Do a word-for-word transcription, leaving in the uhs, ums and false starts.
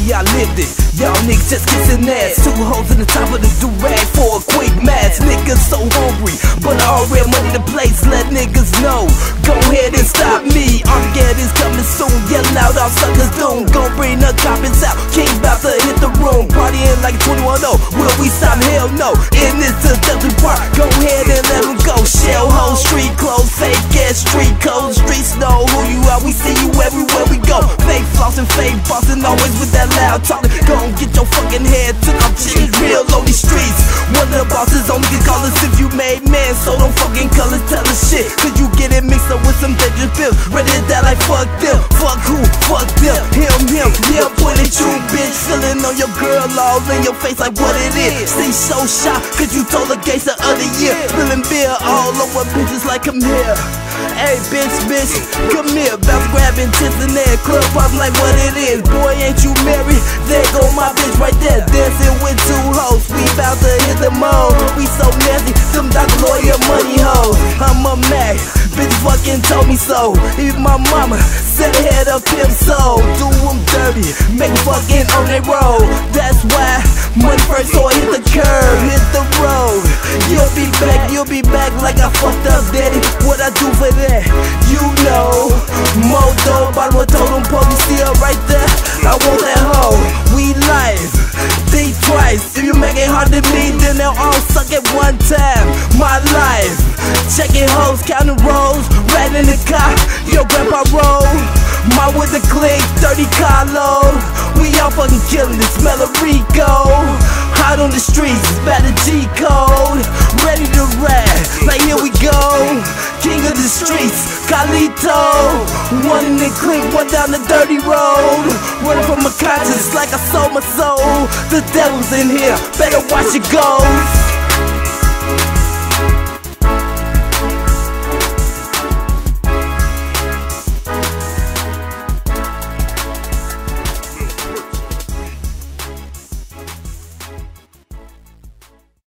I lived it. Y'all niggas just kissing ass. Two hoes in the top of the do-rag for a quick match. Niggas so hungry, but I already money to place. Let niggas know, go ahead and stop me. Armageddon's coming soon, yelling out all suckers doom. Gon' bring the coppins out, King bout to hit the room. Partying like twenty-one oh, will we stop? Hell no. In this seductive part, go ahead and let them go. Shell hoes, street clothes, fake ass street codes. Streets know who you are, we see you everywhere we go. Fake flossing, fake bossing, always with that loud talking. Gon' get your fucking head took off, shit real on these streets. One of the bosses only can call us if you made man, so don't fucking call us, tell us shit. Cause you get it mixed up with some dangerous pills. Ready to die like fuck them, fuck who, fuck them, him, him, yeah, point at you, bitch. Feeling on your girl all in your face like what it is. See so shocked, cause you told the case the other year. Spilling beer all over bitches like come here. Hey bitch, bitch, come here. Bounce grabbing tits in there, club pop like what it is. Boy, ain't you married? There go my bitch right there, dancing with two hoes. We bout to hit the mode. We so nasty, some doctor lawyer money hoes. I'm a Mac, bitch fucking told me so. Even my mama said I had a pimp soul. Do them dirty, make fucking on they road. That's why money first, so I hit the curb, hit the road. You'll be back, you'll be back like I fucked up, daddy. What I do for that, you know. Moto, bottom of totem pole, you see her right there? I want that hoe. We live, think twice. If you make it hard to me, then they'll all suck at one time. My life, checking hoes, counting rolls, riding in the car, yo grandpa roll. My with the click, thirty car load. We all fucking killing it, smell of Rico. Hot on the streets, bad the G code. Ready to ride, like here we go. King of the streets, Carlito. One in the click, one down the dirty road. Running from my conscience like I sold my soul. The devil's in here, better watch it go.